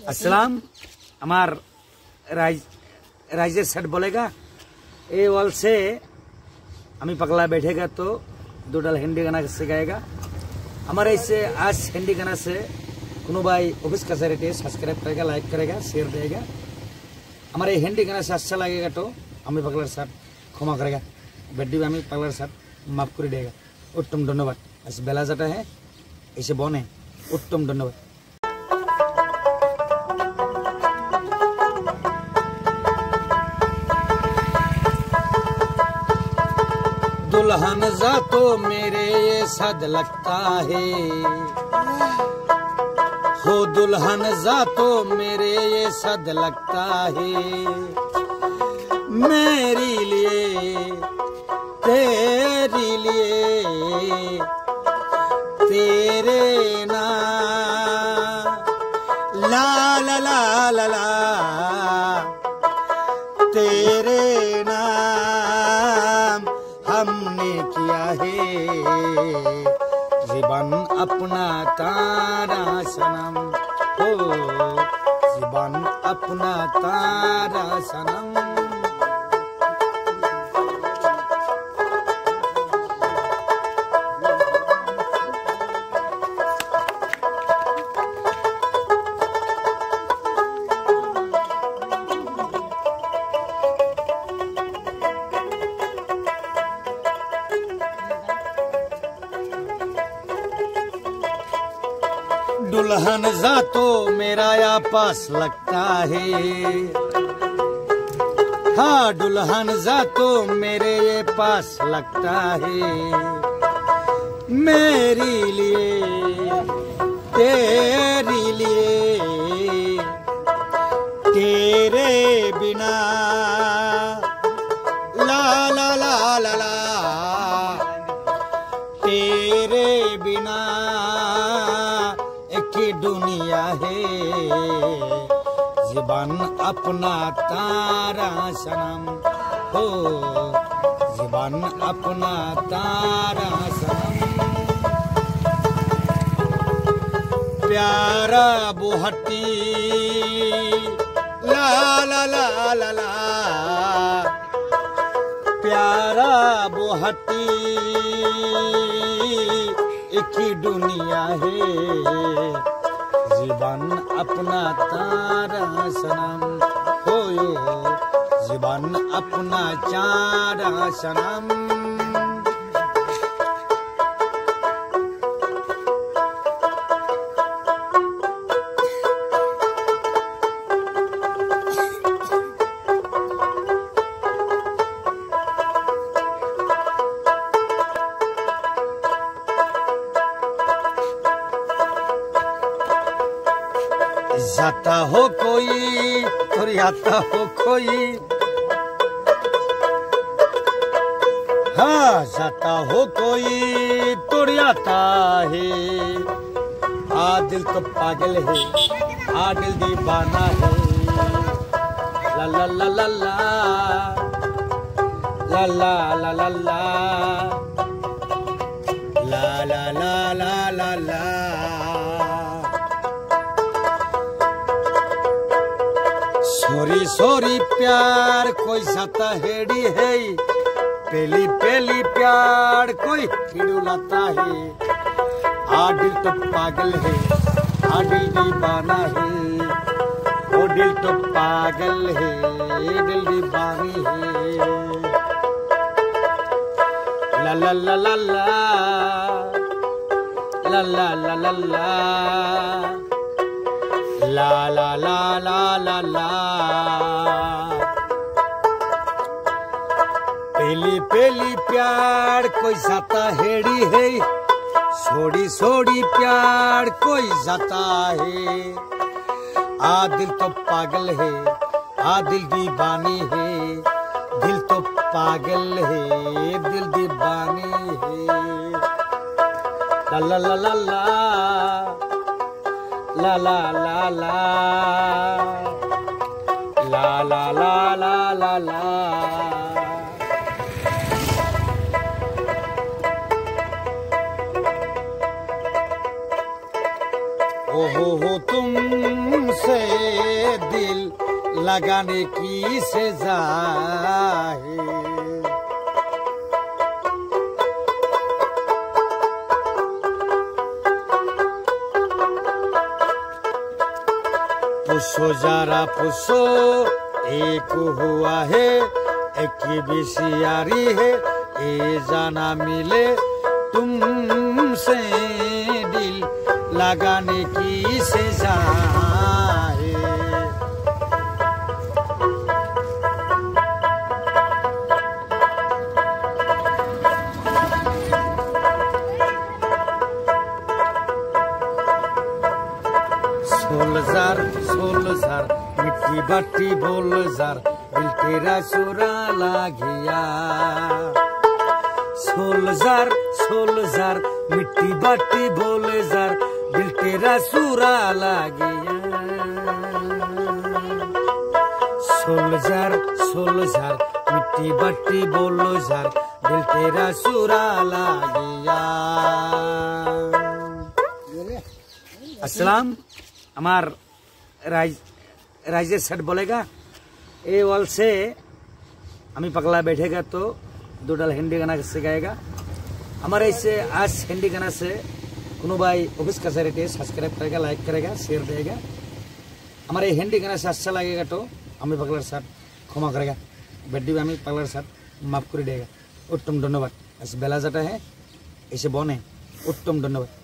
अस्सलाम हमार riser set बोलेगा ए वाल से हमें पगला बैठेगा तो दो डाल हिंदी गाना सिखाएगा हमारे इससे आज हिंदी गाना से कुनो भाई ऑफिस का से सब्सक्राइब करेगा लाइक करेगा शेयर देगा हमारे हिंदी गाना से अच्छा लगेगा तो हमें पगलार साथ क्षमा करेगा बेटी भी हमें पगलार साथ माफ कर देगा उत्तम धन्यवाद बस बेला जाता है ऐसे बने उत्तम धन्यवाद दुल्हन जा तो मेरे ये सद लगता है हो दुल्हन जा तो मेरे ये सद लगता है मेरी लिए तेरी लिए तेरे ना ला ला ला ला ला तेरे नाम हमने किया है जीवन अपना तारा सनम हो जीवन अपना तारा सनम दुल्हन जा तो मेरा या पास लगता है हाँ दुल्हन जा तो मेरे ये पास लगता है मेरी लिए तेरी लिए तेरे बिना ला ला ला ला ला तेरे बिना की दुनिया है जीवन अपना तारा सनम हो जीवन अपना तारा सनम प्यारा बुहटी ला ला ला ला ला प्यारा बुहटी एक ही दुनिया है जीवन अपना तारा सनम हो जीवन अपना चारा सनम जाता हो कोई और आता हो कोई हाँ जाता हो कोई तो आता है आ दिल तो पागल है आ दिल दीवाना है ला ला ला ला ला ला ला ला ला ला ला ला ला ला ला सोरी सोरी प्यार कोई जाता हेड़ी है पहली पहली प्यार कोई खिड़ुलाता है आ दिल तो पागल है आ दिल दीवाना है ओ दिल तो पागल है दिल दीवानी है ला ला ला ला ला ला ला ला ला ला ला ला ला ला ला पहली पहली प्यार कोई जाता हेड़ी है सोड़ी सोड़ी प्यार कोई जाता है आ दिल तो पागल है आ दिल दीवानी है दिल तो पागल है दिल दीवानी है ला ला ला ला ला ला ला ला ला ला ला ला ला ला ओ हो तुम तुमसे दिल लगाने की सजा है। पुछो जरा पुछो एक हुआ है एक बिशियारी है, ए जाना मिले तुमसे दिल लगाने की सजा है। सोलजार मिट्टी बाटी बोल जार दिल तेरा चुरा गया। सोलजार मिट्टी बाटी बोल जार दिल तेरा चुरा गया। सोलजार मिट्टी बाटी बोल जार दिल तेरा चुरा गया। अस्सलाम हमार राइजर सेट बोलेगा ए वाल से हमें पगला बैठेगा तो दो डाल हिंदी गाना सिखाएगा। हमारे इससे आज हिंदी गाना से कोनो भाई ऑफिस कचहरी सब्सक्राइब करेगा, लाइक करेगा, शेयर देगा। हमारे हिंदी गाना से अच्छा लगेगा तो हमें पगलार साथ क्षमा करेगा, बेटी हमें पगलार साथ माफ कर देगा। उत्तम धन्यवाद। ऐसे बेला जाता है ऐसे बने उत्तम धन्यवाद।